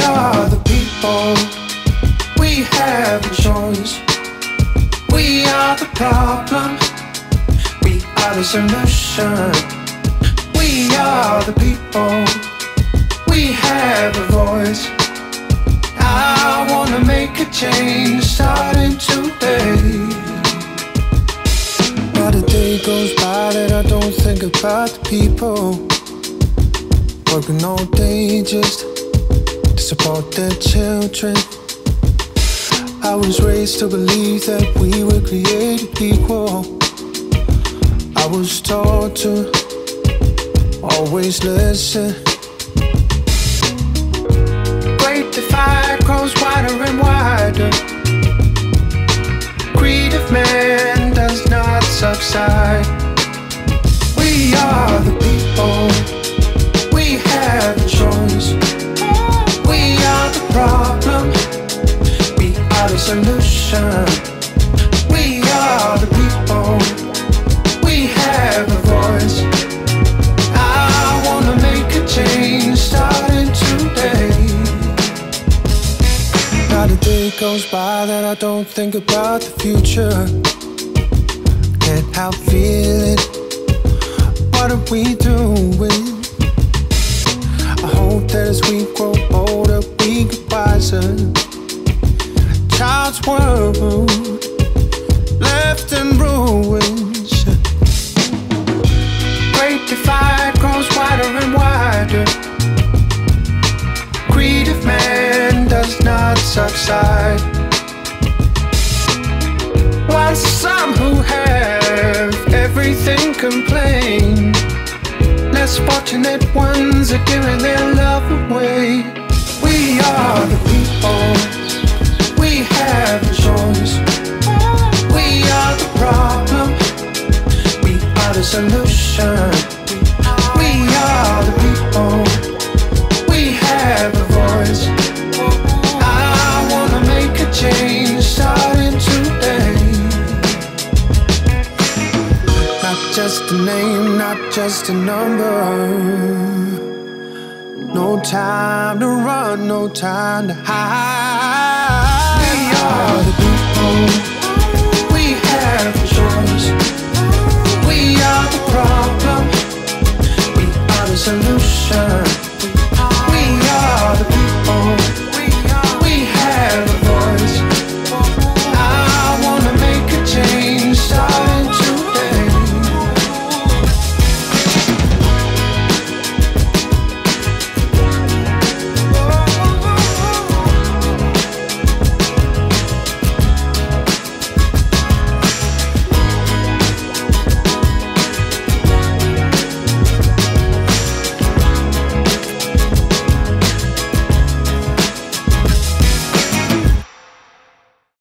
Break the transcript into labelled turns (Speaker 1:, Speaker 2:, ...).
Speaker 1: are the people, we have a choice. We are the problem, we are the solution. We are the people, we have a voice. I wanna make a change starting today. Not a day goes by that I don't think about the people working all day just to support their children. I was raised to believe that we were created equal. I was taught to always listen. Great divide grows wider and wider. Greed of man does not subside. We are the people, we have a choice. We are the problem, we are the solution. We are the people, we have a voice. I wanna make a change starting today. Not a day goes by that I don't think about the future. Can't help feeling, what are we doing? I hope that as we grow older we get wiser. Child's world left in ruins. Great divide grows wider and wider. Greed of man does not subside. While some who have everything complain, less fortunate ones are giving their love away. We are the people, we have a choice. We are the problem, we are the solution. We are the people, we have a voice. I wanna make a change starting today. Not just a name, not just a number. No time to run, no time to hide. We are the people, we have a choice. We are the problem, we are the solution.